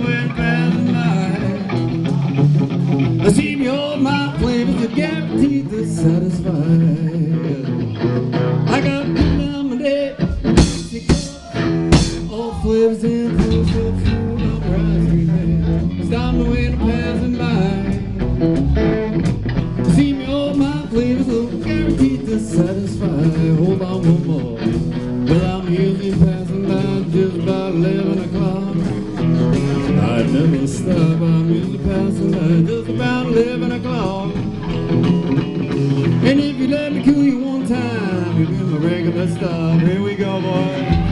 when passing by. I see me all my flavors are guaranteed to satisfy. I got good lemonade, all flavors and foods so full of rising man. Stop me when I'm passing by. See me all my flavors are guaranteed to satisfy. Hold on one more. Well, I'm usually passing by just about 11 o'clock. I never stop, I'm usually passing by just about 11 o'clock. And if you let me cool you one time, you'll be my regular stop. Here we go, boy.